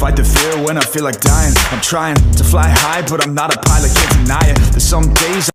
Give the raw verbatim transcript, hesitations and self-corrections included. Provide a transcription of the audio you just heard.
Fight the fear when I feel like dying. I'm trying to fly high, but I'm not a pilot, can't deny it. There's some days